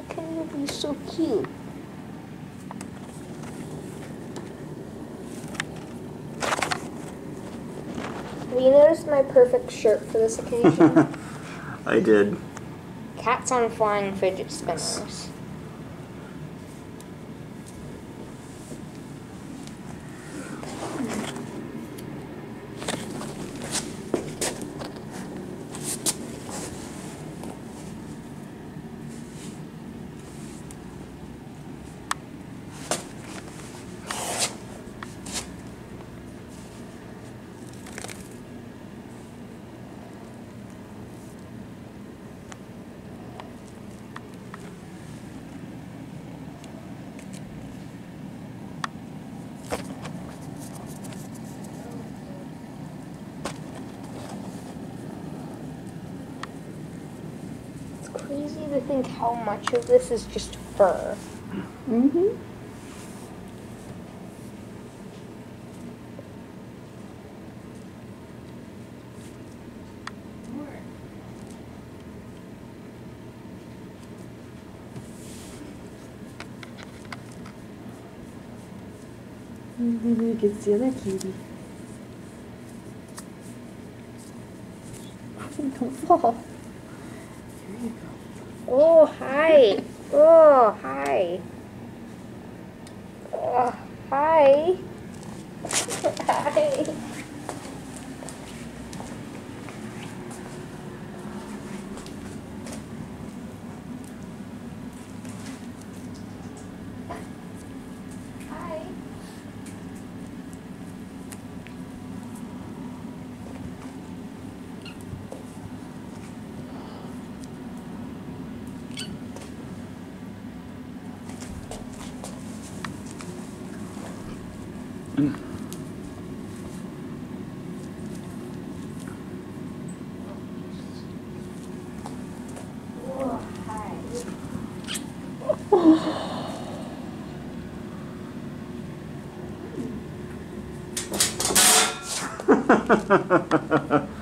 can you be so cute? Have you noticed my perfect shirt for this occasion? I did. Cats on flying fidget spinners. Crazy to think how much of this is just fur. Mm-hmm. Maybe we could see the other cutie. Don't fall. There you go. Oh, hi. Oh, hi. Oh, hi. Hi. Hi. Oh, hi.